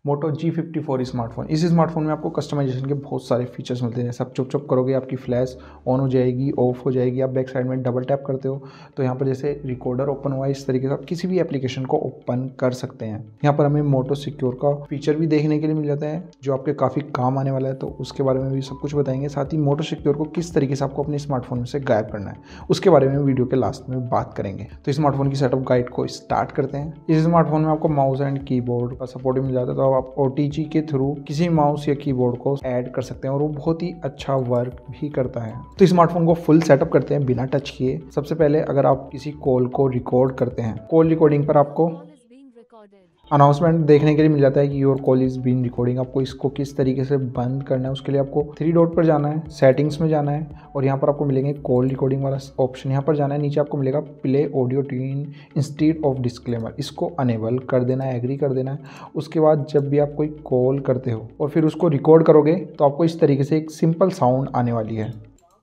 मोटो G54 smartphone. इस smartphone में आपको कस्टमाइजेशन के बहुत सारे फीचर्स मिलते हैं। सब चुप चुप करोगे आपकी फ्लैश ऑन हो जाएगी, ऑफ हो जाएगी। आप बैक साइड में डबल टैप करते हो तो यहाँ पर जैसे रिकॉर्डर ओपन हुआ है, इस तरीके से आप किसी भी एप्लीकेशन को ओपन कर सकते हैं। यहाँ पर हमें मोटो सिक्योर का फीचर भी देखने के लिए मिल जाता है जो आपके काफ़ी काम आने वाला है, तो उसके बारे में भी सब कुछ बताएंगे। साथ ही मोटो सिक्योर को किस तरीके से आपको अपने स्मार्टफोन में से गायब करना है उसके बारे में वीडियो के लास्ट में बात करेंगे। तो स्मार्टफोन की सेटअप गाइड को स्टार्ट करते हैं। इस स्मार्टफोन में आपको माउस एंड कीबोर्ड का सपोर्ट मिल जाता है, तो आप OTG के थ्रू किसी माउस या कीबोर्ड को ऐड कर सकते हैं और वो बहुत ही अच्छा वर्क भी करता है। तो स्मार्टफोन को फुल सेटअप करते हैं बिना टच किए। सबसे पहले अगर आप किसी कॉल को रिकॉर्ड करते हैं, कॉल रिकॉर्डिंग पर आपको अनाउंसमेंट देखने के लिए मिल जाता है कि your call is been recording. आपको इसको किस तरीके से बंद करना है उसके लिए आपको 3 डॉट पर जाना है, सेटिंग्स में जाना है और यहाँ पर आपको मिलेंगे कॉल रिकॉर्डिंग वाला ऑप्शन, यहाँ पर जाना है। नीचे आपको मिलेगा play audio tune instead of disclaimer, इसको अनेबल कर देना है, एग्री कर देना है। उसके बाद जब भी आप कोई कॉल करते हो और फिर उसको रिकॉर्ड करोगे तो आपको इस तरीके से एक सिंपल साउंड आने वाली है।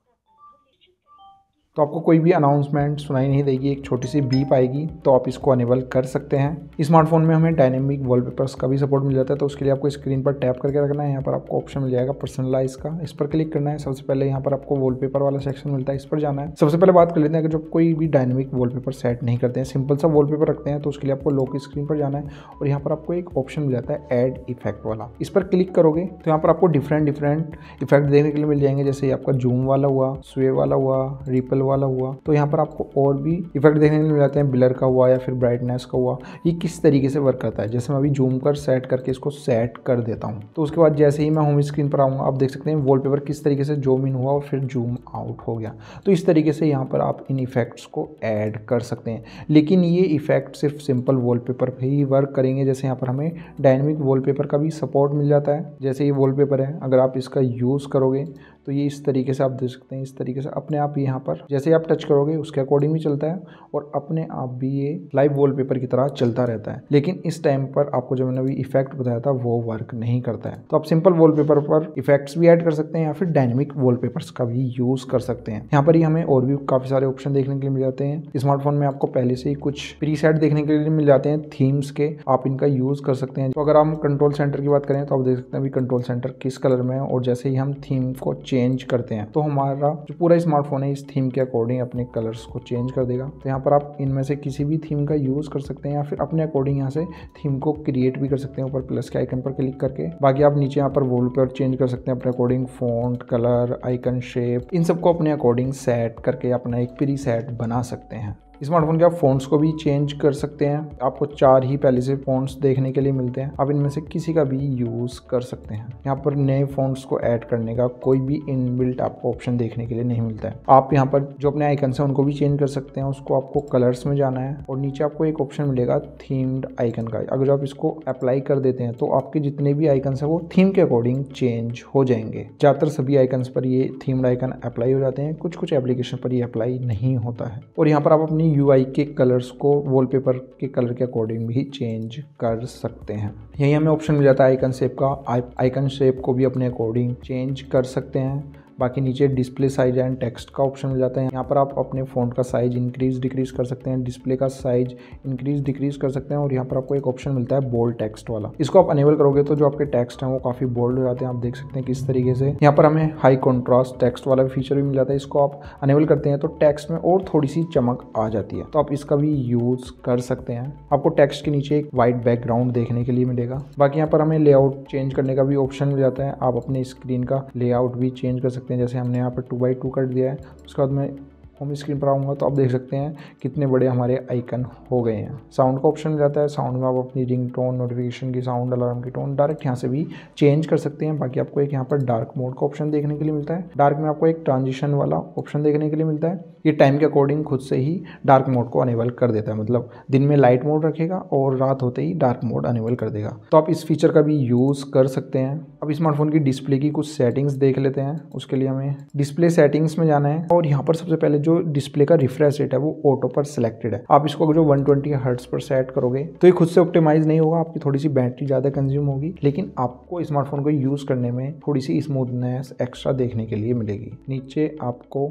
तो आपको कोई भी अनाउंसमेंट सुनाई नहीं देगी, एक छोटी सी बीप आएगी, तो आप इसको अनेबल कर सकते हैं। स्मार्टफोन में हमें डायनेमिक वॉलपेपर्स का भी सपोर्ट मिल जाता है, तो उसके लिए आपको स्क्रीन पर टैप करके रखना है। यहाँ पर आपको ऑप्शन मिल जाएगा पर्सनलाइज का, इस पर क्लिक करना है। सबसे पहले यहाँ पर आपको वॉलपेपर वाला सेक्शन मिलता है, इस पर जाना है। सबसे पहले बात कर लेते हैं, अगर जब कोई भी डायनेमिक वॉलपेपर सेट नहीं करते हैं, सिंपल सा वॉलपेपर रखते हैं, तो उसके लिए आपको लॉक स्क्रीन पर जाना है और यहाँ पर आपको एक ऑप्शन मिल जाता है ऐड इफेक्ट वाला। इस पर क्लिक करोगे तो यहाँ पर आपको डिफरेंट इफेक्ट देखने के लिए मिल जाएंगे, जैसे आपका जूम वाला हुआ, स्वे वाला हुआ, रिपल वाला हुआ। तो यहाँ पर आपको और भी इफेक्ट देखने को मिल जाते हैं, ब्लर का हुआ या फिर ब्राइटनेस का हुआ। ये किस तरीके से वर्क करता है, जैसे मैं अभी जूम कर सेट करके इसको सेट कर देता हूँ, तो उसके बाद जैसे ही मैं होम स्क्रीन पर आऊँगा आप देख सकते हैं वॉलपेपर किस तरीके से जूम इन हुआ और फिर जूम आउट हो गया। तो इस तरीके से यहाँ पर आप इन इफेक्ट्स को ऐड कर सकते हैं, लेकिन ये इफेक्ट सिर्फ सिंपल वॉलपेपर पर ही वर्क करेंगे। जैसे यहाँ पर हमें डायनेमिक वॉलपेपर का भी सपोर्ट मिल जाता है। जैसे ये वॉलपेपर है, अगर आप इसका यूज़ करोगे तो ये इस तरीके से आप देख सकते हैं, इस तरीके से अपने आप यहाँ पर जैसे आप टच करोगे उसके अकॉर्डिंग भी चलता है और अपने आप भी ये लाइव वॉलपेपर की तरह चलता रहता है। लेकिन इस टाइम पर आपको जो मैंने अभी इफेक्ट बताया था वो वर्क नहीं करता है। तो आप सिंपल वॉलपेपर पर इफेक्ट्स भी ऐड कर सकते हैं या फिर डायनेमिक वॉलपेपर्स का भी यूज़ कर सकते हैं। यहाँ पर ही हमें और भी काफ़ी सारे ऑप्शन देखने के लिए मिल जाते हैं। स्मार्टफोन में आपको पहले से ही कुछ प्रीसेट देखने के लिए मिल जाते हैं थीम्स के, आप इनका यूज़ कर सकते हैं। तो अगर हम कंट्रोल सेंटर की बात करें तो आप देख सकते हैं अभी कंट्रोल सेंटर किस कलर में है और जैसे ही हम थीम को चेंज करते हैं तो हमारा जो पूरा स्मार्टफोन है इस थीम के अकॉर्डिंग अपने कलर्स को चेंज कर देगा। तो यहाँ पर आप इनमें से किसी भी थीम का यूज़ कर सकते हैं या फिर अपने अकॉर्डिंग यहाँ से थीम को क्रिएट भी कर सकते हैं ऊपर प्लस के आइकन पर क्लिक करके। बाकी आप नीचे यहाँ पर वॉलपेपर चेंज कर सकते हैं अपने according, font, colour, icon, shape, इन सबको अपने अकॉर्डिंग सेट करके अपना एक प्री सेट बना सकते हैं। स्मार्टफोन के आप फ़ॉन्ट्स को भी चेंज कर सकते हैं। आपको 4 ही पहले से फ़ॉन्ट्स देखने के लिए मिलते हैं, आप इनमें से किसी का भी यूज़ कर सकते हैं। यहाँ पर नए फ़ॉन्ट्स को ऐड करने का कोई भी इनबिल्ट आपको ऑप्शन देखने के लिए नहीं मिलता है। आप यहाँ पर जो अपने आइकन्स हैं उनको भी चेंज कर सकते हैं। उसको आपको कलर्स में जाना है और नीचे आपको एक ऑप्शन मिलेगा थीम्ड आइकन का। अगर आप इसको अप्लाई कर देते हैं तो आपके जितने भी आइकन्स हैं वो थीम के अकॉर्डिंग चेंज हो जाएंगे। ज़्यादातर सभी आइकन्स पर ये थीम्ड आइकन अप्लाई हो जाते हैं, कुछ कुछ एप्लीकेशन पर ये अप्लाई नहीं होता है। और यहाँ पर आप अपनी UI के कलर्स को वॉलपेपर के कलर के अकॉर्डिंग भी चेंज कर सकते हैं। यही हमें ऑप्शन मिल जाता है आइकन शेप का, आइकन शेप को भी अपने अकॉर्डिंग चेंज कर सकते हैं। बाकी नीचे डिस्प्ले साइज एंड टेक्स्ट का ऑप्शन मिल जाता है। यहाँ पर आप अपने फ़ॉन्ट का साइज इंक्रीज डिक्रीज कर सकते हैं, डिस्प्ले का साइज इंक्रीज डिक्रीज कर सकते हैं और यहाँ पर आपको एक ऑप्शन मिलता है बोल्ड टेक्स्ट वाला। इसको आप अनेबल करोगे तो जो आपके टेक्स्ट हैं वो काफ़ी बोल्ड हो जाते हैं। आप देख सकते हैं किस तरीके से। यहाँ पर हमें हाई कॉन्ट्रास्ट टेक्स्ट वाला फीचर भी मिल जाता है। इसको आप अनेबल करते हैं तो टेक्स्ट में और थोड़ी सी चमक आ जाती है, तो आप इसका भी यूज़ कर सकते हैं। आपको टेक्स्ट के नीचे एक वाइट बैकग्राउंड देखने के लिए मिलेगा। बाकी यहाँ पर हमें लेआउट चेंज करने का भी ऑप्शन मिल जाता है। आप अपने स्क्रीन का लेआउट भी चेंज कर सकते हैं। जैसे हमने यहाँ पर 2x2 कर दिया है, उसके बाद मैं होम स्क्रीन पर आऊँगा तो आप देख सकते हैं कितने बड़े हमारे आइकन हो गए हैं। साउंड का ऑप्शन मिल जाता है। साउंड में आप अपनी रिंग टोन, नोटिफिकेशन की साउंड, अलार्म की टोन डायरेक्ट यहाँ से भी चेंज कर सकते हैं। बाकी आपको एक यहाँ पर डार्क मोड का ऑप्शन देखने के लिए मिलता है। डार्क में आपको एक ट्रांजिशन वाला ऑप्शन देखने के लिए मिलता है। ये टाइम के अकॉर्डिंग खुद से ही डार्क मोड को अनेबल कर देता है, मतलब दिन में लाइट मोड रखेगा और रात होते ही डार्क मोड अनेबल कर देगा। तो आप इस फीचर का भी यूज़ कर सकते हैं। अब स्मार्टफोन की डिस्प्ले की कुछ सेटिंग्स देख लेते हैं। उसके लिए हमें डिस्प्ले सेटिंग्स में जाना है और यहाँ पर सबसे पहले जो डिस्प्ले का रिफ्रेश रेट है वो ऑटो पर सिलेक्टेड है। आप इसको जो 120 हर्ट्ज पर सेट करोगे तो ये खुद से ऑप्टिमाइज नहीं होगा, आपकी थोड़ी सी बैटरी ज़्यादा कंज्यूम होगी, लेकिन आपको स्मार्टफोन को यूज़ करने में थोड़ी सी स्मूथनेस एक्स्ट्रा देखने के लिए मिलेगी। नीचे आपको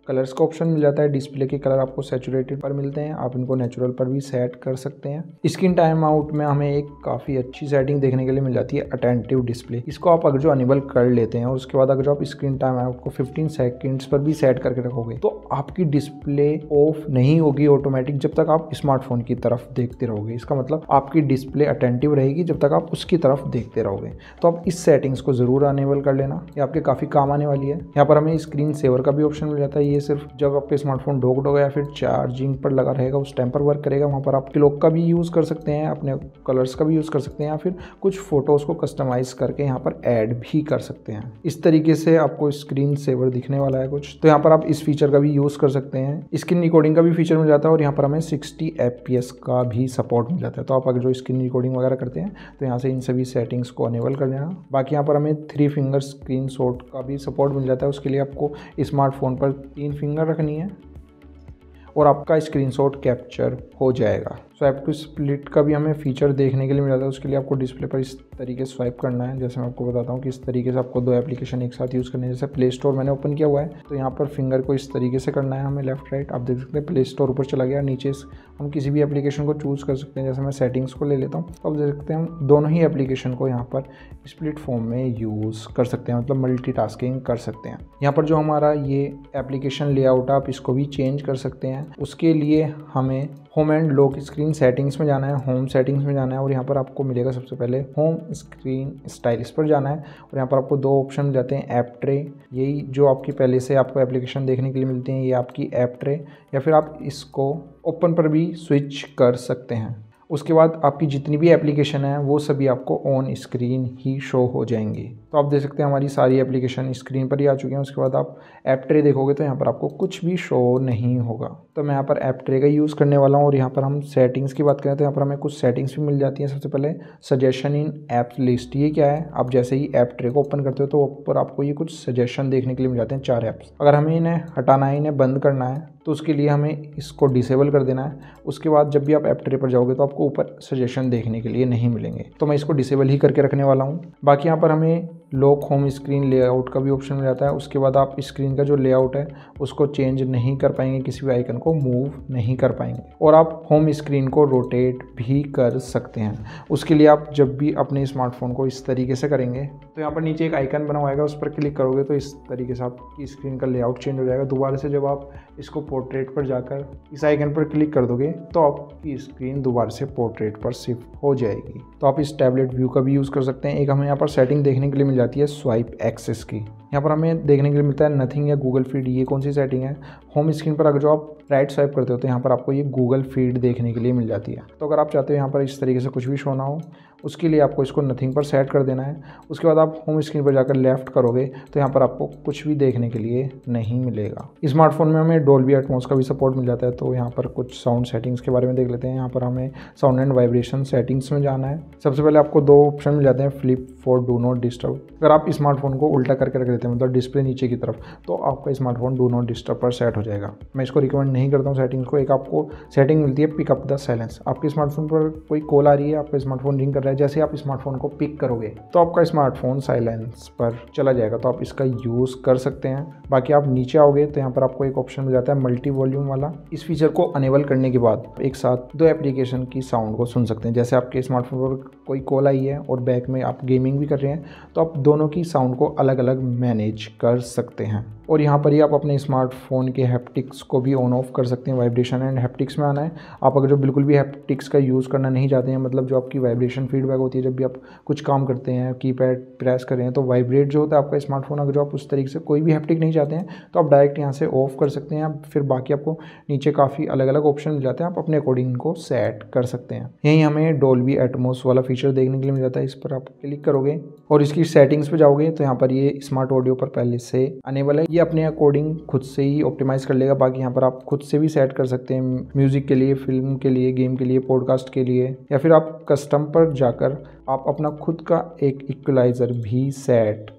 कलर्स का ऑप्शन मिल जाता है। डिस्प्ले के कलर आपको सैचुरेटेड पर मिलते हैं, आप इनको नेचुरल पर भी सेट कर सकते हैं। स्क्रीन टाइम आउट में हमें एक काफ़ी अच्छी सेटिंग देखने के लिए मिल जाती है, अटेंटिव डिस्प्ले। इसको आप अगर जो अनेबल कर लेते हैं और उसके बाद अगर जो आप स्क्रीन टाइम आउट को 15 सेकेंड्स पर भी सेट करके रखोगे तो आपकी डिस्प्ले ऑफ नहीं होगी ऑटोमेटिक जब तक आप स्मार्टफोन की तरफ देखते रहोगे। इसका मतलब आपकी डिस्प्ले अटेंटिव रहेगी जब तक आप उसकी तरफ देखते रहोगे। तो आप इस सेटिंग्स को ज़रूर अनेबल कर लेना, ये आपके काफ़ी काम आने वाली है। यहाँ पर हमें स्क्रीन सेवर का भी ऑप्शन मिल जाता है। ये सिर्फ जब आपके स्मार्टफोन डॉक्ड होगा या फिर चार्जिंग पर लगा रहेगा उस टाइम पर वर्क करेगा। वहाँ पर आप क्लॉक का भी यूज़ कर सकते हैं, अपने कलर्स का भी यूज़ कर सकते हैं, या फिर कुछ फोटोज़ को कस्टमाइज़ करके यहाँ पर ऐड भी कर सकते हैं। इस तरीके से आपको स्क्रीन सेवर दिखने वाला है कुछ। तो यहाँ पर आप इस फीचर का भी यूज़ कर सकते हैं। स्क्रीन रिकॉर्डिंग का भी फीचर मिल जाता है और यहाँ पर हमें 60 FPS का भी सपोर्ट मिल जाता है। तो आप अगर जो स्क्रीन रिकॉर्डिंग वगैरह करते हैं तो यहाँ से इन सभी सेटिंग्स को अनेबल कर लेना। बाकी यहाँ पर हमें 3 फिंगर स्क्रीन शॉट का भी सपोर्ट मिल जाता है। उसके लिए आपको स्मार्टफोन पर 3 फिंगर रखनी है और आपका स्क्रीनशॉट कैप्चर हो जाएगा। स्वाइप टू स्प्लिट का भी हमें फीचर देखने के लिए मिल जाता है। उसके लिए आपको डिस्प्ले पर इस तरीके से स्वाइप करना है। जैसे मैं आपको बताता हूँ कि इस तरीके से आपको 2 एप्लीकेशन एक साथ यूज़ करने हैं। जैसे प्ले स्टोर मैंने ओपन किया हुआ है तो यहाँ पर फिंगर को इस तरीके से करना है हमें लेफ्ट राइट। आप देख सकते हैं प्ले स्टोर ऊपर चला गया, नीचे हम किसी भी एप्लीकेशन को चूज़ कर सकते हैं। जैसे मैं सेटिंग्स को ले लेता हूँ तो आप देख सकते हैं हम दोनों ही एप्लीकेशन को यहाँ पर स्प्लिट फॉर्म में यूज़ कर सकते हैं, मतलब मल्टीटास्किंग कर सकते हैं। यहाँ पर जो हमारा ये एप्लीकेशन लेआउट है आप इसको भी चेंज कर सकते हैं। उसके लिए हमें home and lock screen settings में जाना है, होम सेटिंग्स में जाना है और यहाँ पर आपको मिलेगा सबसे पहले होम स्क्रीन स्टाइल, इस पर जाना है और यहाँ पर आपको 2 ऑप्शन मिल जाते हैं, ऐप ट्रे, यही जो आपकी पहले से आपको एप्लीकेशन देखने के लिए मिलती हैं, ये आपकी ऐप ट्रे, या फिर आप इसको ओपन पर भी स्विच कर सकते हैं। उसके बाद आपकी जितनी भी एप्लीकेशन है वो सभी आपको ऑन स्क्रीन ही शो हो जाएंगी। तो आप देख सकते हैं हमारी सारी एप्लीकेशन स्क्रीन पर ही आ चुकी हैं। उसके बाद आप ऐप ट्रे देखोगे तो यहाँ पर आपको कुछ भी शो नहीं होगा। तो मैं यहाँ पर ऐप ट्रे का यूज़ करने वाला हूँ और यहाँ पर हम सेटिंग्स की बात करें तो यहाँ पर हमें कुछ सेटिंग्स भी मिल जाती हैं। सबसे पहले सजेशन इन ऐप लिस्ट, ये क्या है? आप जैसे ही ऐप ट्रे को ओपन करते हो तो ऊपर आपको ये कुछ सजेशन देखने के लिए मिल जाते हैं, 4 ऐप्स। अगर हमें इन्हें हटाना है, इन्हें बंद करना है तो उसके लिए हमें इसको डिसेबल कर देना है। उसके बाद जब भी आप ऐप ट्रे पर जाओगे तो आपको ऊपर सजेशन देखने के लिए नहीं मिलेंगे, तो मैं इसको डिसेबल ही करके रखने वाला हूँ। बाकी यहाँ पर हमें लॉक होम स्क्रीन लेआउट का भी ऑप्शन मिल जाता है। उसके बाद आप स्क्रीन का जो लेआउट है उसको चेंज नहीं कर पाएंगे, किसी भी आइकन को मूव नहीं कर पाएंगे और आप होम स्क्रीन को रोटेट भी कर सकते हैं। उसके लिए आप जब भी अपने स्मार्टफोन को इस तरीके से करेंगे तो यहाँ पर नीचे एक आइकन बना हुआ है, उस पर क्लिक करोगे तो इस तरीके से आपकी स्क्रीन का लेआउट चेंज हो जाएगा। दोबारा से जब आप इसको पोर्ट्रेट पर जाकर इस आइकन पर क्लिक कर दोगे तो आपकी स्क्रीन दोबारा से पोर्ट्रेट पर शिफ्ट हो जाएगी। तो आप इस टैबलेट व्यू का भी यूज़ कर सकते हैं। एक हमें यहाँ पर सेटिंग देखने के लिए मिल जाती है स्वाइप एक्सेस की। यहाँ पर हमें देखने के लिए मिलता है नथिंग या गूगल फीड। ये कौन सी सेटिंग है? होम स्क्रीन पर अगर जो आप राइट स्वाइप करते हो तो यहाँ पर आपको ये गूगल फीड देखने के लिए मिल जाती है। तो अगर आप चाहते हो यहाँ पर इस तरीके से कुछ भी शो ना हो, उसके लिए आपको इसको नथिंग पर सेट कर देना है। उसके बाद आप होम स्क्रीन पर जाकर लेफ्ट करोगे तो यहाँ पर आपको कुछ भी देखने के लिए नहीं मिलेगा। स्मार्टफोन में हमें डोल्बी एटमॉस का भी सपोर्ट मिल जाता है। तो यहाँ पर कुछ साउंड सेटिंग्स के बारे में देख लेते हैं। यहाँ पर हमें साउंड एंड वाइब्रेशन सेटिंग्स में जाना है। सबसे पहले आपको 2 ऑप्शन मिल जाते हैं, flip for do not disturb. अगर आप स्मार्टफोन को उल्टा करके रख देते हैं, मतलब डिस्प्ले नीचे की तरफ, तो आपका स्मार्टफोन डू नॉट डिस्टर्ब पर सेट हो जाएगा। मैं इसको रिकमेंड नहीं करता हूँ सेटिंग्स को। एक आपको सेटिंग मिलती है पिक अप द साइलेंस। आपके स्मार्टफोन पर कोई कॉल आ रही है, आपका स्मार्टफोन रिंग कर रहा है, जैसे आप स्मार्टफोन को पिक करोगे तो आपका स्मार्टफोन साइलेंस पर चला जाएगा। तो आप इसका यूज़ कर सकते हैं। बाकी आप नीचे आओगे तो यहाँ पर आपको एक ऑप्शन मिल जाता है मल्टी वॉल्यूम वाला। इस फीचर को अनेबल करने के बाद एक साथ 2 एप्लीकेशन की साउंड को सुन सकते हैं। जैसे आपके स्मार्टफोन पर कोई कॉल आई है और बैक में आप गेमिंग भी कर रहे हैं तो आप दोनों की साउंड को अलग अलग मैनेज कर सकते हैं। और यहाँ पर ही आप अपने स्मार्टफोन के हैप्टिक्स को भी ऑन ऑफ कर सकते हैं। वाइब्रेशन एंड हैप्टिक्स में आना है। आप अगर जो बिल्कुल भी हैप्टिक्स का यूज़ करना नहीं चाहते हैं, मतलब जो आपकी वाइब्रेशन फीडबैक होती है जब भी आप कुछ काम करते हैं, कीपैड प्रेस कर रहे हैं तो वाइब्रेट जो होता है आपका स्मार्टफोन, अगर जो आप उस तरीके से कोई भी हैप्टिक नहीं चाहते हैं तो आप डायरेक्ट यहाँ से ऑफ कर सकते हैं। फिर बाकी आपको नीचे काफ़ी अलग अलग ऑप्शन मिल जाते हैं, आप अपने अकॉर्डिंग इनको सेट कर सकते हैं। यहीं हमें डोल्बी एटमॉस वाला फीचर देखने के लिए मिल जाता है। इस पर आप क्लिक करोगे और इसकी सेटिंग्स पे जाओगे तो यहाँ पर ये स्मार्ट ऑडियो पर पहले से अनेबल है। ये अपने अकॉर्डिंग खुद से ही ऑप्टिमाइज कर लेगा। बाकी यहाँ पर आप खुद से भी सेट कर सकते हैं, म्यूजिक के लिए, फिल्म के लिए, गेम के लिए, पॉडकास्ट के लिए, या फिर आप कस्टम पर जाकर आप अपना खुद का एक इक्वलाइज़र भी सेट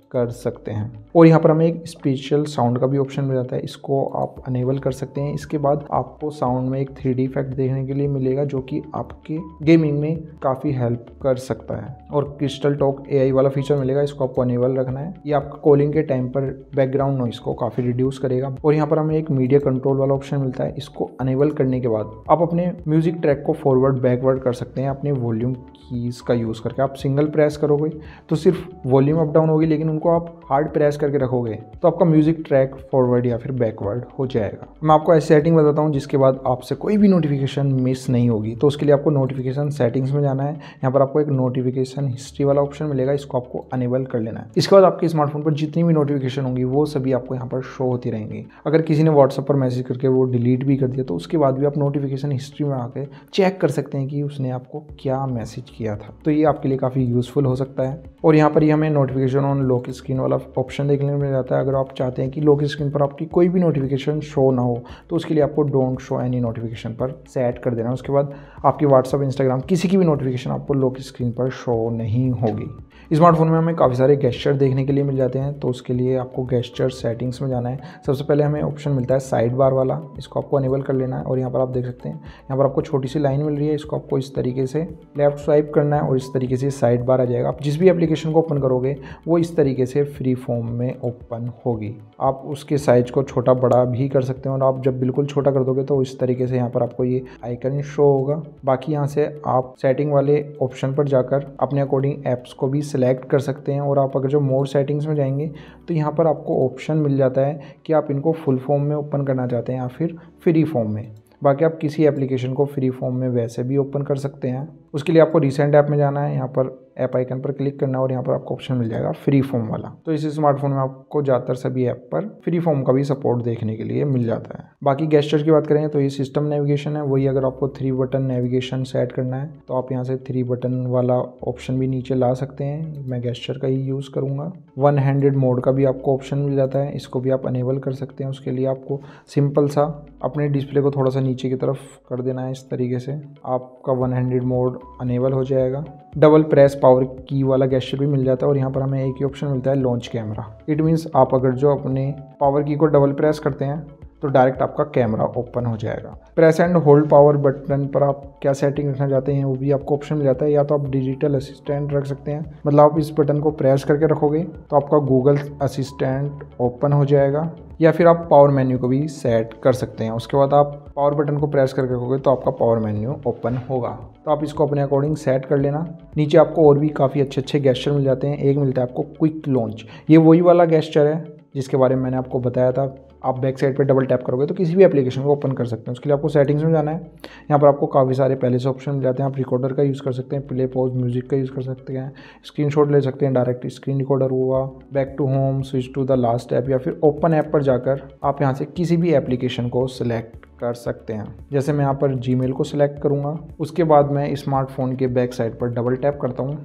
कर सकते हैं। और यहाँ पर हमें एक स्पेशल साउंड का भी ऑप्शन मिल जाता है, इसको आप अनेबल कर सकते हैं। इसके बाद आपको साउंड में एक 3D इफेक्ट देखने के लिए मिलेगा जो कि आपके गेमिंग में काफ़ी हेल्प कर सकता है। और क्रिस्टल टॉक AI वाला फीचर मिलेगा, इसको आपको अनेबल रखना है। ये आपका कॉलिंग के टाइम पर बैकग्राउंड नॉइस को काफ़ी रिड्यूस करेगा। और यहाँ पर हमें एक मीडिया कंट्रोल वाला ऑप्शन मिलता है, इसको अनेबल करने के बाद आप अपने म्यूजिक ट्रैक को फॉरवर्ड बैकवर्ड कर सकते हैं अपने वॉल्यूम कीज़ का यूज़ करके। आप सिंगल प्रेस करोगे तो सिर्फ वॉल्यूम अप डाउन होगी, लेकिन उनको आप हार्ड प्रेस करके रखोगे तो आपका म्यूजिक ट्रैक फॉरवर्ड या फिर बैकवर्ड हो जाएगा। मैं आपको ऐसी सेटिंग बताता हूँ जिसके बाद आपसे कोई भी नोटिफिकेशन मिस नहीं होगी। तो उसके लिए आपको नोटिफिकेशन सेटिंग्स में जाना है। यहाँ पर आपको एक नोटिफिकेशन हिस्ट्री वाला ऑप्शन मिलेगा, इसको आपको अनेबल कर लेना है। इसके बाद आपके स्मार्टफोन पर जितनी भी नोटिफिकेशन होंगी वो सभी आपको यहाँ पर शो होती रहेंगी। अगर किसी ने व्हाट्सएप पर मैसेज करके वो डिलीट भी कर दिया तो उसके बाद भी आप नोटिफिकेशन हिस्ट्री में आके चेक कर सकते हैं कि उसने आपको क्या मैसेज किया था। तो ये आपके लिए काफ़ी यूज़फुल हो सकता है। और यहाँ पर ही हमें नोटिफिकेशन ऑन लॉक स्क्रीन वाला ऑप्शन देखने को मिल जाता है। अगर आप चाहते हैं कि लॉक स्क्रीन पर आपकी कोई भी नोटिफिकेशन शो ना हो तो उसके लिए आपको डोंट शो एनी नोटिफिकेशन पर सेट कर देना है। उसके बाद आपकी व्हाट्सअप, इंस्टाग्राम, किसी की भी नोटिफिकेशन आपको लॉक स्क्रीन पर शो नहीं होगी। स्मार्टफोन में हमें काफ़ी सारे गेस्चर देखने के लिए मिल जाते हैं, तो उसके लिए आपको गेस्चर सेटिंग्स में जाना है। सबसे पहले हमें ऑप्शन मिलता है साइड बार वाला, इसको आपको अनेबल कर लेना है। और यहाँ पर आप देख सकते हैं, यहाँ पर आपको छोटी सी लाइन मिल रही है, इसको आपको इस तरीके से लेफ्ट स्वाइप करना है और इस तरीके से साइड बार आ जाएगा। आप जिस भी एप्लीकेशन को ओपन करोगे वो इस तरीके से फ्री फॉर्म में ओपन होगी। आप उसके साइज को छोटा बड़ा भी कर सकते हैं और आप जब बिल्कुल छोटा कर दोगे तो इस तरीके से यहाँ पर आपको ये आइकन शो होगा। बाकी यहाँ से आप सेटिंग वाले ऑप्शन पर जाकर अपने अकॉर्डिंग ऐप्स को भी सिलेक्ट कर सकते हैं। और आप अगर जो मोर सेटिंग्स में जाएंगे तो यहाँ पर आपको ऑप्शन मिल जाता है कि आप इनको फुल फॉर्म में ओपन करना चाहते हैं या फिर फ्री फॉर्म में। बाकी आप किसी एप्लीकेशन को फ्री फॉर्म में वैसे भी ओपन कर सकते हैं। उसके लिए आपको रिसेंट ऐप में जाना है, यहाँ पर ऐप आइकन पर क्लिक करना है और यहाँ पर आपको ऑप्शन मिल जाएगा फ्री फॉर्म वाला। तो इस स्मार्टफोन में आपको ज़्यादातर सभी ऐप पर फ्री फॉर्म का भी सपोर्ट देखने के लिए मिल जाता है। बाकी गेस्चर की बात करें तो ये सिस्टम नेविगेशन है, वही अगर आपको 3 बटन नेविगेशन सेट करना है तो आप यहाँ से 3 बटन वाला ऑप्शन भी नीचे ला सकते हैं। मैं गेस्चर का ही यूज़ करूँगा। 1 हैंडेड मोड का भी आपको ऑप्शन मिल जाता है, इसको भी आप अनेबल कर सकते हैं। उसके लिए आपको सिंपल सा अपने डिस्प्ले को थोड़ा सा नीचे की तरफ कर देना है, इस तरीके से आपका 1 हैंडेड मोड अनेबल हो जाएगा। डबल प्रेस पावर की वाला गेस्चर भी मिल जाता है और यहाँ पर हमें एक ही ऑप्शन मिलता है लॉन्च कैमरा। इट मीन्स आप अगर जो अपने पावर की को डबल प्रेस करते हैं तो डायरेक्ट आपका कैमरा ओपन हो जाएगा। Press and hold power button पर आप क्या सेटिंग रखना चाहते हैं वो भी आपको ऑप्शन मिल जाता है। या तो आप डिजिटल असिस्टेंट रख सकते हैं, मतलब आप इस बटन को प्रेस करके रखोगे तो आपका गूगल असिस्टेंट ओपन हो जाएगा, या फिर आप पावर मेन्यू को भी सेट कर सकते हैं। उसके बाद आप पावर बटन को प्रेस करके रखोगे तो आपका पावर मेन्यू ओपन होगा। तो आप इसको अपने अकॉर्डिंग सेट कर लेना। नीचे आपको और भी काफ़ी अच्छे अच्छे गेस्चर मिल जाते हैं। एक मिलता है आपको क्विक लॉन्च, ये वही वाला गेस्चर है जिसके बारे में मैंने आपको बताया था। आप बैक साइड पे डबल टैप करोगे तो किसी भी एप्लीकेशन को ओपन कर सकते हैं। उसके लिए आपको सेटिंग्स में जाना है। यहाँ पर आपको काफ़ी सारे पहले से ऑप्शन मिल जाते हैं। आप रिकॉर्डर का यूज़ कर सकते हैं, प्ले पॉज म्यूजिक का यूज़ कर सकते हैं, स्क्रीनशॉट ले सकते हैं, डायरेक्ट स्क्रीन रिकॉर्डर हुआ, back to home, switch to the last app, या फिर ओपन ऐप पर जाकर आप यहाँ से किसी भी एप्लीकेशन को सिलेक्ट कर सकते हैं। जैसे मैं यहाँ पर जीमेल को सिलेक्ट करूँगा, उसके बाद मैं स्मार्टफोन के बैक साइड पर डबल टैप करता हूँ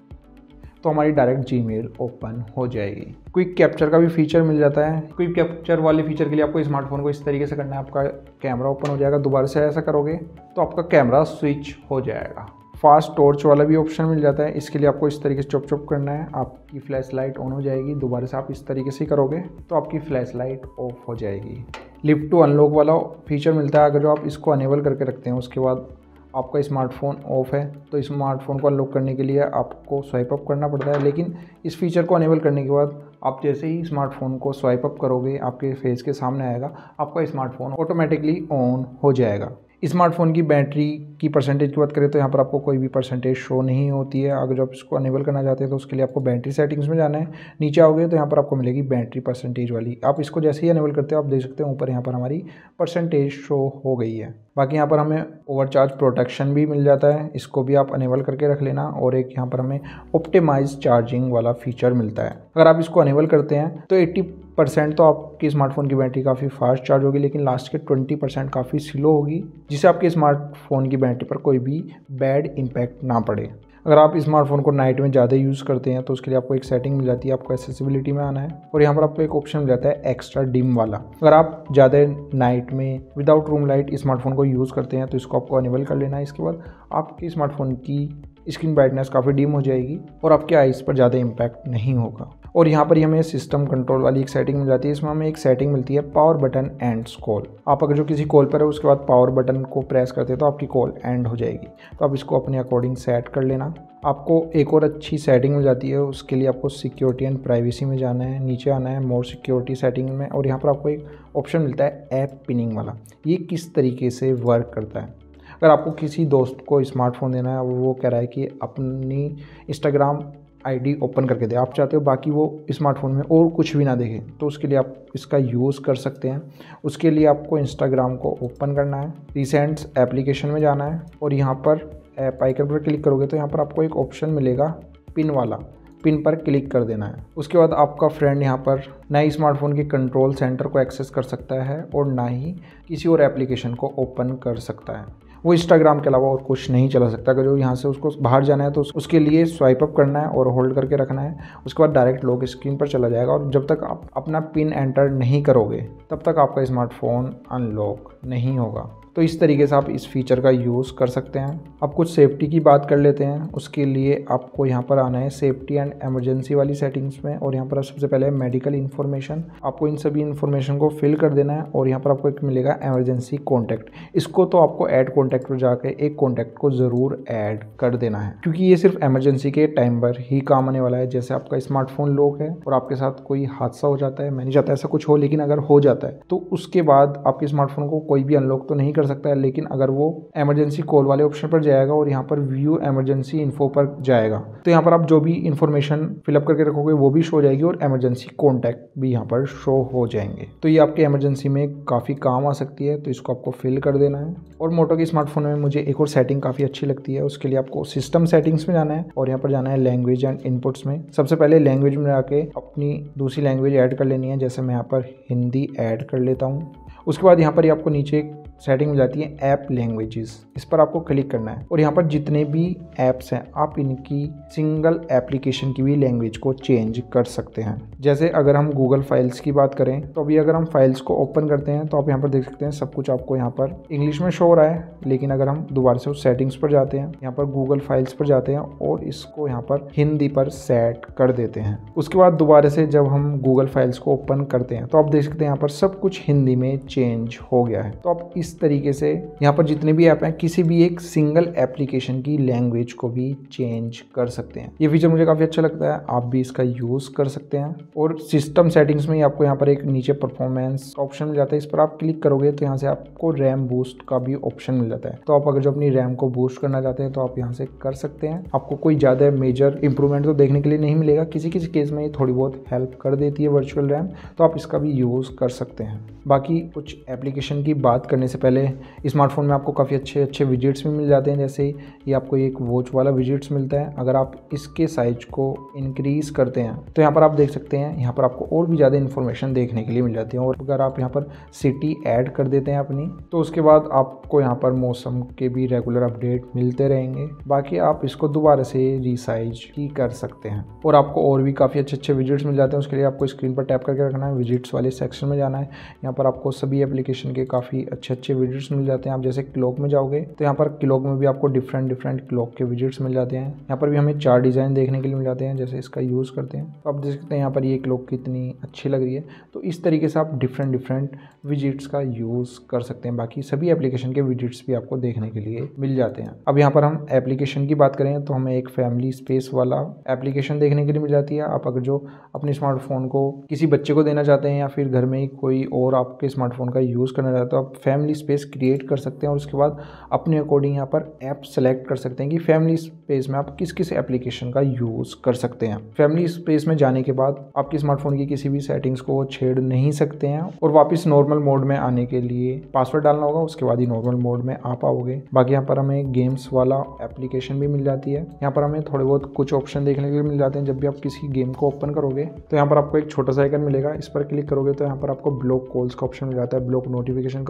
तो हमारी डायरेक्ट जीमेल ओपन हो जाएगी। क्विक कैप्चर का भी फीचर मिल जाता है। क्विक कैप्चर वाले फीचर के लिए आपको स्मार्टफोन को इस तरीके से करना है, आपका कैमरा ओपन हो जाएगा। दोबारा से ऐसा करोगे तो आपका कैमरा स्विच हो जाएगा। फास्ट टॉर्च वाला भी ऑप्शन मिल जाता है। इसके लिए आपको इस तरीके से चुप चुप करना है, आपकी फ्लैश लाइट ऑन हो जाएगी। दोबारा से आप इस तरीके से करोगे तो आपकी फ्लैश लाइट ऑफ हो जाएगी। लिफ्ट टू अनलॉक वाला फीचर मिलता है। अगर जो आप इसको अनेबल करके रखते हैं उसके बाद आपका स्मार्टफोन ऑफ है तो स्मार्टफोन को अनलॉक करने के लिए आपको स्वाइप अप करना पड़ता है। लेकिन इस फीचर को अनेबल करने के बाद आप जैसे ही स्मार्टफोन को स्वाइप अप करोगे आपके फेस के सामने आएगा, आपका स्मार्टफोन ऑटोमेटिकली ऑन हो जाएगा। स्मार्टफोन की बैटरी की परसेंटेज की बात करें तो यहाँ पर आपको कोई भी परसेंटेज शो नहीं होती है। अगर जो आप इसको अनेबल करना चाहते हैं तो उसके लिए आपको बैटरी सेटिंग्स में जाना है। नीचे आओगे तो यहाँ पर आपको मिलेगी बैटरी परसेंटेज वाली। आप इसको जैसे ही अनेबल करते हो आप देख सकते हो ऊपर यहाँ पर हमारी परसेंटेज शो हो गई है। बाकी यहाँ पर हमें ओवरचार्ज प्रोटेक्शन भी मिल जाता है, इसको भी आप अनेबल करके रख लेना। और एक यहाँ पर हमें ऑप्टिमाइज चार्जिंग वाला फीचर मिलता है। अगर आप इसको अनेबल करते हैं तो 80% तो आपकी स्मार्टफोन की बैटरी काफ़ी फास्ट चार्ज होगी, लेकिन लास्ट के 20% काफ़ी स्लो होगी, जिससे आपके स्मार्टफोन की बैटरी पर कोई भी बैड इम्पैक्ट ना पड़े। अगर आप स्मार्टफोन को नाइट में ज़्यादा यूज़ करते हैं तो उसके लिए आपको एक सेटिंग मिल जाती है, आपको एक्सेसिबिलिटी में आना है और यहाँ पर आपको एक ऑप्शन मिल जाता है एक्स्ट्रा डिम वाला। अगर आप ज़्यादा नाइट में विदाउट रूम लाइट स्मार्टफोन को यूज़ करते हैं तो इसको आपको अनेबल कर लेना है। इसके बाद आपके स्मार्टफोन की स्क्रीन ब्राइटनेस काफ़ी डिम हो जाएगी और आपके आइज़ पर ज़्यादा इम्पैक्ट नहीं होगा। और यहाँ पर ही हमें सिस्टम कंट्रोल वाली एक सेटिंग मिल जाती है। इसमें हमें एक सेटिंग मिलती है पावर बटन एंड्स कॉल। आप अगर जो किसी कॉल पर है उसके बाद पावर बटन को प्रेस करते हैं तो आपकी कॉल एंड हो जाएगी। तो आप इसको अपने अकॉर्डिंग सेट कर लेना। आपको एक और अच्छी सेटिंग मिल जाती है, उसके लिए आपको सिक्योरिटी एंड प्राइवेसी में जाना है, नीचे आना है मोर सिक्योरिटी सेटिंग में, और यहाँ पर आपको एक ऑप्शन मिलता है ऐप पिनिंग वाला। ये किस तरीके से वर्क करता है, अगर आपको किसी दोस्त को स्मार्टफोन देना है, वो कह रहा है कि अपनी इंस्टाग्राम आईडी ओपन करके दे, आप चाहते हो बाकी वो स्मार्टफोन में और कुछ भी ना देखे, तो उसके लिए आप इसका यूज़ कर सकते हैं। उसके लिए आपको इंस्टाग्राम को ओपन करना है, रिसेंट्स एप्लीकेशन में जाना है, और यहाँ पर ऐप आइकन पर क्लिक करोगे तो यहाँ पर आपको एक ऑप्शन मिलेगा पिन वाला, पिन पर क्लिक कर देना है। उसके बाद आपका फ्रेंड यहाँ पर ना ही स्मार्टफोन के कंट्रोल सेंटर को एक्सेस कर सकता है और ना ही किसी और एप्लीकेशन को ओपन कर सकता है। वो इंस्टाग्राम के अलावा और कुछ नहीं चला सकता। अगर जो यहाँ से उसको बाहर जाना है तो उसके लिए स्वाइप अप करना है और होल्ड करके रखना है। उसके बाद डायरेक्ट लॉक स्क्रीन पर चला जाएगा, और जब तक आप अपना पिन एंटर नहीं करोगे तब तक आपका स्मार्टफोन अनलॉक नहीं होगा। तो इस तरीके से आप इस फीचर का यूज़ कर सकते हैं। अब कुछ सेफ्टी की बात कर लेते हैं। उसके लिए आपको यहाँ पर आना है सेफ्टी एंड एमरजेंसी वाली सेटिंग्स में, और यहाँ पर सबसे पहले मेडिकल इन्फॉर्मेशन, आपको इन सभी इन्फॉर्मेशन को फिल कर देना है। और यहाँ पर आपको एक मिलेगा एमरजेंसी कॉन्टैक्ट, इसको तो आपको ऐड कॉन्टैक्ट पर जाकर एक कॉन्टैक्ट को ज़रूर ऐड कर देना है, क्योंकि ये सिर्फ एमरजेंसी के टाइम पर ही काम आने वाला है। जैसे आपका स्मार्टफोन लॉक है और आपके साथ कोई हादसा हो जाता है, मैं नहीं चाहता ऐसा कुछ हो, लेकिन अगर हो जाता है तो उसके बाद आपके स्मार्टफोन को कोई भी अनलॉक तो नहीं कर सकता है, लेकिन अगर वो एमरजेंसी कॉल वाले ऑप्शन पर जाएगा और यहाँ पर व्यू एमरजेंसी इन्फो पर जाएगा तो यहाँ पर आप जो भी इन्फॉर्मेशन फिलअप करके रखोगे वो भी शो हो जाएगी, और एमरजेंसी कॉन्टैक्ट भी यहाँ पर शो हो जाएंगे। तो ये आपके एमरजेंसी में काफ़ी काम आ सकती है, तो इसको आपको फिल कर देना है। और मोटो के स्मार्टफोन में मुझे एक और सेटिंग काफ़ी अच्छी लगती है। उसके लिए आपको सिस्टम सेटिंग्स में जाना है और यहाँ पर जाना है लैंग्वेज एंड इनपुट्स में। सबसे पहले लैंग्वेज में जाके अपनी दूसरी लैंग्वेज ऐड कर लेनी है, जैसे मैं यहाँ पर हिंदी ऐड कर लेता हूँ। उसके बाद यहाँ पर ही आपको नीचे एक सेटिंग मिल जाती है ऐप लैंग्वेजेस, इस पर आपको क्लिक करना है, और यहाँ पर जितने भी ऐप्स हैं आप इनकी सिंगल एप्लीकेशन की भी लैंग्वेज को चेंज कर सकते हैं। जैसे अगर हम गूगल फाइल्स की बात करें तो अभी अगर हम फाइल्स को ओपन करते हैं तो आप यहाँ पर देख सकते हैं सब कुछ आपको यहाँ पर इंग्लिश में शो हो रहा है, लेकिन अगर हम दोबारा से उस सेटिंग्स पर जाते हैं, यहाँ पर गूगल फाइल्स पर जाते हैं और इसको यहाँ पर हिंदी पर सेट कर देते हैं, उसके बाद दोबारा से जब हम गूगल फाइल्स को ओपन करते हैं तो आप देख सकते हैं यहाँ पर सब कुछ हिंदी में चेंज हो गया है। तो आप इस तरीके से यहाँ पर जितने भी ऐप हैं किसी भी एक सिंगल एप्लीकेशन की लैंग्वेज को भी चेंज कर सकते हैं। ये फीचर मुझे काफ़ी अच्छा लगता है, आप भी इसका यूज़ कर सकते हैं। और सिस्टम सेटिंग्स में ही आपको यहाँ पर एक नीचे परफॉर्मेंस ऑप्शन मिल जाता है, इस पर आप क्लिक करोगे तो यहाँ से आपको रैम बूस्ट का भी ऑप्शन मिल जाता है। तो आप अगर जो अपनी रैम को बूस्ट करना चाहते हैं तो आप यहाँ से कर सकते हैं। आपको कोई ज़्यादा मेजर इंप्रूवमेंट तो देखने के लिए नहीं मिलेगा, किसी किसी केस में ये थोड़ी बहुत हेल्प कर देती है वर्चुअल रैम, तो आप इसका भी यूज़ कर सकते हैं। बाकी कुछ एप्लीकेशन की बात करने से पहले स्मार्टफोन में आपको काफ़ी अच्छे अच्छे विजेट्स भी मिल जाते हैं। जैसे ये आपको एक वॉच वाला विजेट्स मिलता है, अगर आप इसके साइज को इंक्रीज़ करते हैं तो यहाँ पर आप देख सकते हैं यहाँ पर आपको और भी ज़्यादा इन्फॉर्मेशन देखने के लिए मिल जाती है। और अगर आप यहाँ पर सिटी ऐड कर देते हैं अपनी, तो उसके बाद आपको यहाँ पर मौसम के भी रेगुलर अपडेट मिलते रहेंगे। बाकी आप इसको दोबारा से रिसाइज ही कर सकते हैं। और आपको और भी काफ़ी अच्छे अच्छे विजेट्स मिल जाते हैं। उसके लिए आपको स्क्रीन पर टैप करके रखना है, विजेट्स वाले सेक्शन में जाना है। यहाँ पर आपको सभी एप्लीकेशन के काफ़ी अच्छे अच्छे विजेट्स मिल जाते हैं। आप जैसे क्लॉक में जाओगे तो यहाँ पर क्लॉक में भी आपको डिफरेंट क्लॉक के विजेट्स मिल जाते हैं। यहाँ पर भी हमें 4 डिज़ाइन देखने के लिए मिल जाते हैं, जैसे इसका यूज़ करते हैं तो आप देख सकते हैं यहाँ पर ये क्लॉक कितनी अच्छी लग रही है। तो इस तरीके से आप डिफरेंट विजेट्स का यूज़ कर सकते हैं। बाकी सभी एप्लीकेशन के विजेट्स भी आपको देखने के लिए मिल जाते हैं। अब यहाँ पर हम एप्लीकेशन की बात करें तो हमें एक फैमिली स्पेस वाला एप्लीकेशन देखने के लिए मिल जाती है। आप अगर जो अपने स्मार्टफोन को किसी बच्चे को देना चाहते हैं या फिर घर में ही कोई और आपके स्मार्टफोन का यूज़ करना चाहते हो, आप फैमिली स्पेस क्रिएट कर सकते हैं और उसके बाद अपने अकॉर्डिंग यहाँ पर ऐप सेलेक्ट कर सकते हैं कि फैमिली स्पेस में आप किस किस एप्लीकेशन का यूज़ कर सकते हैं। फैमिली स्पेस में जाने के बाद आपके स्मार्टफोन की किसी भी सेटिंग्स को छेड़ नहीं सकते हैं और वापस नॉर्मल मोड में आने के लिए पासवर्ड डालना होगा, उसके बाद ही नॉर्मल मोड में आ पाओगे। बाकी यहाँ पर हमें गेम्स वाला एप्लीकेशन भी मिल जाती है। यहाँ पर हमें थोड़े बहुत कुछ ऑप्शन देखने के लिए मिल जाते हैं। जब भी आप किसी गेम को ओपन करोगे तो यहाँ पर आपको एक छोटा सा आइकन मिलेगा, इस पर क्लिक करोगे तो यहाँ पर आपको ब्लॉक कॉल्स का ऑप्शन मिल जाता है, ब्लॉक नोटिफिकेशन का ऑप्शन मिल जाता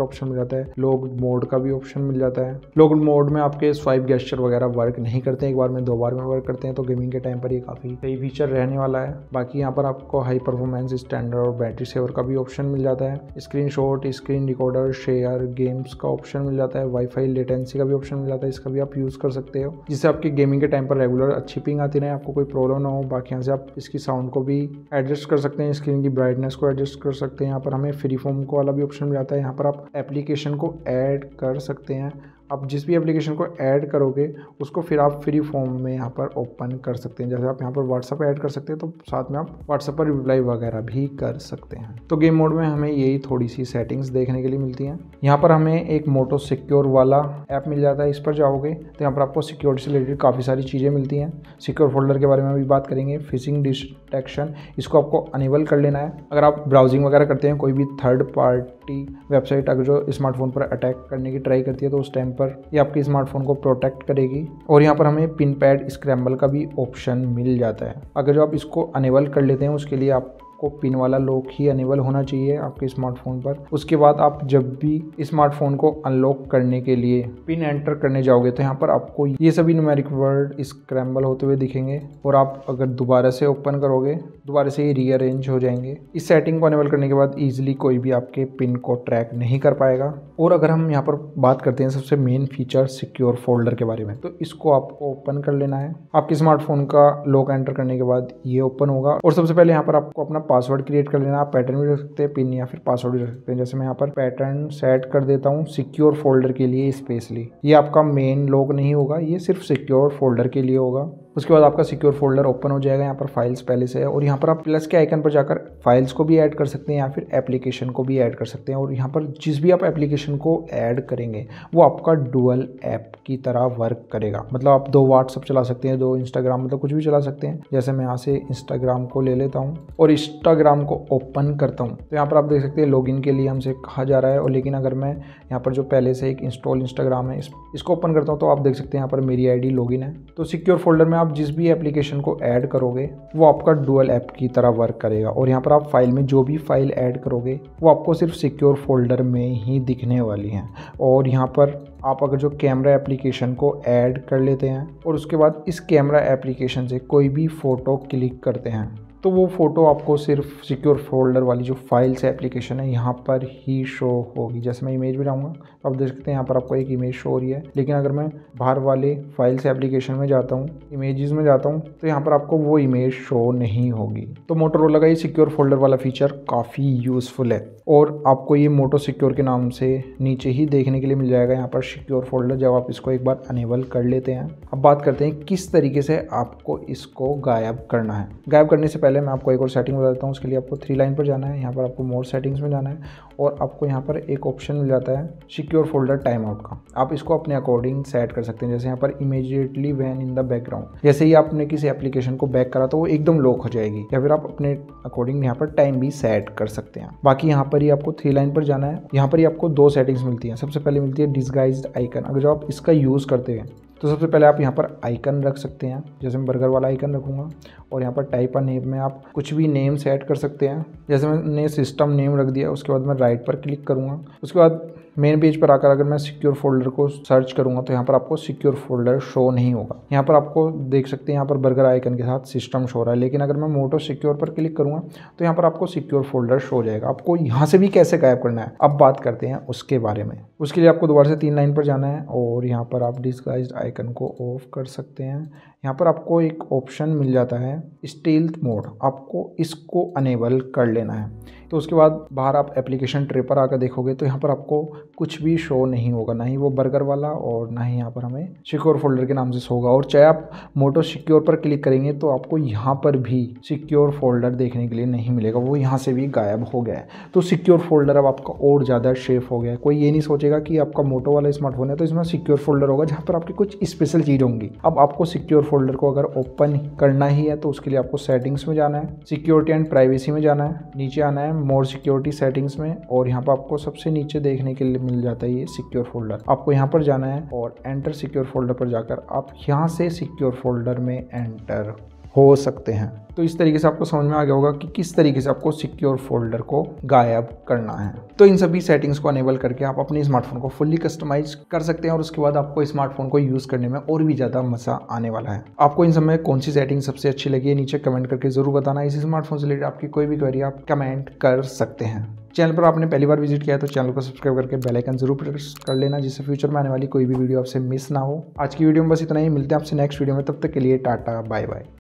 जाता है, लॉक मोड का भी ऑप्शन मिल जाता है। लॉक मोड में आपके स्वाइप गेस्चर वगैरह वर्क नहीं करते, एक बार में 2 बार में वर्क करते हैं, तो गेमिंग के टाइम पर ये काफ़ी सही फीचर रहने वाला है। बाकी यहाँ पर आपको हाई परफॉर्मेंस, स्टैंडर्ड और बैटरी सेवर का भी ऑप्शन मिल जाता है। Screenshot, screen recorder, share, games का ऑप्शन मिल जाता है। वाईफाई लेटेंसी का भी ऑप्शन मिल जाता है, इसका भी आप यूज़ कर सकते हो, जिससे आपकी गेमिंग के टाइम पर रेगुलर अच्छी पिंग आती रहे, आपको कोई प्रॉब्लम ना हो। बाकी यहाँ से आप इसकी साउंड को भी एडजस्ट कर सकते हैं, स्क्रीन की ब्राइटनेस को एडजस्ट कर सकते हैं। यहाँ पर हमें फ्री फॉर्म को वाला भी ऑप्शन मिल जाता है। यहाँ पर आप एप्लीकेशन को ऐड कर सकते हैं। आप जिस भी एप्लीकेशन को ऐड करोगे उसको फिर आप फ्री फॉर्म में यहाँ पर ओपन कर सकते हैं। जैसे आप यहाँ पर व्हाट्सअप ऐड कर सकते हैं, तो साथ में आप व्हाट्सअप पर रिप्लाई वगैरह भी कर सकते हैं। तो गेम मोड में हमें यही थोड़ी सी सेटिंग्स देखने के लिए मिलती हैं। यहाँ पर हमें एक मोटो सिक्योर वाला ऐप मिल जाता है। इस पर जाओगे तो यहाँ पर आपको सिक्योरिटी से रिलेटेड काफ़ी सारी चीज़ें मिलती हैं। सिक्योर फोल्डर के बारे में भी बात करेंगे। फिशिंग डिटेक्शन, इसको आपको अनेबल कर लेना है। अगर आप ब्राउजिंग वगैरह करते हैं, कोई भी थर्ड पार्टी वेबसाइट अगर जो स्मार्टफोन पर अटैक करने की ट्राई करती है, तो उस टाइम पर ये आपके स्मार्टफोन को प्रोटेक्ट करेगी। और यहाँ पर हमें पिन पैड स्क्रैम्बल का भी ऑप्शन मिल जाता है। अगर जो आप इसको अनेबल कर लेते हैं, उसके लिए आपको पिन वाला लॉक ही अनेबल होना चाहिए आपके स्मार्टफोन पर। उसके बाद आप जब भी स्मार्टफोन को अनलॉक करने के लिए पिन एंटर करने जाओगे, तो यहाँ पर आपको ये सभी न्यूमेरिक वर्ड स्क्रैम्बल होते हुए दिखेंगे, और आप अगर दोबारा से ओपन करोगे, दोबारा से ये रीअरेंज हो जाएंगे। इस सेटिंग को अनेबल करने के बाद ईजिली कोई भी आपके पिन को ट्रैक नहीं कर पाएगा। और अगर हम यहाँ पर बात करते हैं सबसे मेन फीचर सिक्योर फोल्डर के बारे में, तो इसको आपको ओपन कर लेना है। आपके स्मार्टफोन का लॉक एंटर करने के बाद ये ओपन होगा, और सबसे पहले यहाँ पर आपको अपना पासवर्ड क्रिएट कर लेना। आप पैटर्न भी रख सकते हैं, पिन या फिर पासवर्ड भी रख सकते हैं। जैसे मैं यहाँ पर पैटर्न सेट कर देता हूँ सिक्योर फोल्डर के लिए स्पेशली। ये आपका मेन लॉक नहीं होगा, ये सिर्फ सिक्योर फोल्डर के लिए होगा। उसके बाद आपका सिक्योर फोल्डर ओपन हो जाएगा। यहाँ पर फाइल्स पहले से है, और यहाँ पर आप प्लस के आइकन पर जाकर फाइल्स को भी ऐड कर सकते हैं या फिर एप्लीकेशन को भी ऐड कर सकते हैं। और यहाँ पर जिस भी आप एप्लीकेशन को ऐड करेंगे वो आपका डुअल ऐप की तरह वर्क करेगा। मतलब आप 2 व्हाट्सअप चला सकते हैं, 2 इंस्टाग्राम, मतलब कुछ भी चला सकते हैं। जैसे मैं यहाँ से इंस्टाग्राम को ले लेता हूँ और इंस्टाग्राम को ओपन करता हूँ, तो यहाँ पर आप देख सकते हैं लॉगिन के लिए हमसे कहा जा रहा है। और लेकिन अगर मैं यहाँ पर जो पहले से एक इंस्टॉल इंस्टाग्राम है इसको ओपन करता हूँ, तो आप देख सकते हैं यहाँ पर मेरी आईडी लॉगिन है। तो सिक्योर फोल्डर में आप जिस भी एप्लीकेशन को ऐड करोगे वो आपका डुअल ऐप की तरह वर्क करेगा। और यहाँ पर आप फाइल में जो भी फाइल ऐड करोगे वो आपको सिर्फ सिक्योर फोल्डर में ही दिखने वाली हैं। और यहाँ पर आप अगर जो कैमरा एप्लीकेशन को ऐड कर लेते हैं और उसके बाद इस कैमरा एप्लीकेशन से कोई भी फ़ोटो क्लिक करते हैं, तो वो फ़ोटो आपको सिर्फ सिक्योर फोल्डर वाली जो फाइल्स एप्लीकेशन है यहाँ पर ही शो होगी। जैसे मैं इमेज में जाऊँगा तो आप देख सकते हैं यहाँ पर आपको एक इमेज शो हो रही है। लेकिन अगर मैं बाहर वाले फाइल्स एप्लीकेशन में जाता हूँ, इमेजेस में जाता हूँ, तो यहाँ पर आपको वो इमेज शो नहीं होगी। तो मोटोरोला का ये सिक्योर फोल्डर वाला फीचर काफ़ी यूज़फुल है, और आपको ये मोटो सिक्योर के नाम से नीचे ही देखने के लिए मिल जाएगा यहाँ पर सिक्योर फोल्डर, जब आप इसको एक बार अनेबल कर लेते हैं। अब बात करते हैं किस तरीके से आपको इसको गायब करना है। गायब करने से पहले मैं आपको एक और सेटिंग बता देता हूँ। उसके लिए आपको 3 लाइन पर जाना है। यहाँ पर आपको मोर सेटिंग्स में जाना है, और आपको यहाँ पर एक ऑप्शन मिल जाता है सिक्योर फोल्डर टाइम आउट का। आप इसको अपने अकॉर्डिंग सेट कर सकते हैं। जैसे यहाँ पर immediately when in the background, जैसे ही आपने किसी एप्लीकेशन को बैक करा तो वो एकदम लॉक हो जाएगी, या फिर आप अपने अकॉर्डिंग यहाँ पर टाइम भी सेट कर सकते हैं। बाकी यहाँ पर ही आपको 3 लाइन पर जाना है। यहाँ पर ही आपको 2 सेटिंग्स मिलती हैं। सबसे पहले मिलती है डिस्गाइज्ड आइकन। अगर जो आप इसका यूज़ करते हैं तो सबसे पहले आप यहाँ पर आइकन रख सकते हैं। जैसे मैं बर्गर वाला आइकन रखूँगा, और यहाँ पर टाइप अ नेम में आप कुछ भी नेम सेट कर सकते हैं। जैसे मैंने सिस्टम नेम रख दिया, उसके बाद मैं राइट पर क्लिक करूँगा। उसके बाद मेन पेज पर आकर अगर मैं सिक्योर फोल्डर को सर्च करूँगा तो यहाँ पर आपको सिक्योर फोल्डर शो नहीं होगा। यहाँ पर आपको देख सकते हैं यहाँ पर बर्गर आइकन के साथ सिस्टम शो रहा है। लेकिन अगर मैं मोटो सिक्योर पर क्लिक करूँगा तो यहाँ पर आपको सिक्योर फोल्डर शो हो जाएगा। आपको यहाँ से भी कैसे गायब करना है अब बात करते हैं उसके बारे में। उसके लिए आपको दोबारा से 3 लाइन पर जाना है, और यहाँ पर आप डिस्गाइज्ड आइकन को ऑफ कर सकते हैं। यहाँ पर आपको एक ऑप्शन मिल जाता है स्टील्थ मोड, आपको इसको अनेबल कर लेना है। तो उसके बाद बाहर आप एप्लीकेशन ट्रे पर आकर देखोगे तो यहाँ पर आपको कुछ भी शो नहीं होगा, ना ही वो बर्गर वाला और ना ही यहाँ पर हमें सिक्योर फोल्डर के नाम से शो होगा। और चाहे आप मोटो सिक्योर पर क्लिक करेंगे तो आपको यहाँ पर भी सिक्योर फोल्डर देखने के लिए नहीं मिलेगा, वो यहाँ से भी गायब हो गया है। तो सिक्योर फोल्डर अब आपका और ज़्यादा सेफ हो गया है। कोई ये नहीं सोचेगा कि आपका मोटो वाला स्मार्टफोन है तो इसमें सिक्योर फोल्डर होगा जहाँ पर आपकी कुछ स्पेशल चीज़ होंगी। अब आपको सिक्योर फोल्डर को अगर ओपन करना ही है तो उसके लिए आपको सेटिंग्स में जाना है, सिक्योरिटी एंड प्राइवेसी में जाना है, नीचे आना है मोर सिक्योरिटी सेटिंग्स में, और यहाँ पर आपको सबसे नीचे देखने के लिए मिल जाता है ये सिक्योर फोल्डर। आपको यहाँ पर जाना है और एंटर सिक्योर फोल्डर पर जाकर आप यहाँ से सिक्योर फोल्डर में एंटर हो सकते हैं। तो इस तरीके से आपको समझ में आ गया होगा कि किस तरीके से आपको सिक्योर फोल्डर को गायब करना है। तो इन सभी सेटिंग्स को अनेबल करके आप अपने स्मार्टफोन को फुल्ली कस्टमाइज कर सकते हैं और उसके बाद आपको स्मार्टफोन को यूज़ करने में और भी ज़्यादा मज़ा आने वाला है। आपको इन समय कौन सी सेटिंग सबसे अच्छी लगी है नीचे कमेंट करके ज़रूर बताना। इसी स्मार्टफोन से रिलेटेड आपकी कोई भी क्वेरी आप कमेंट कर सकते हैं। चैनल पर आपने पहली बार विजिट किया है तो चैनल को सब्सक्राइब करके बेल आइकन जरूर प्रेस कर लेना, जिससे फ्यूचर में आने वाली कोई भी वीडियो आपसे मिस ना हो। आज की वीडियो में बस इतना ही, मिलते हैं आपसे नेक्स्ट वीडियो में, तब तक के लिए टाटा बाय बाय।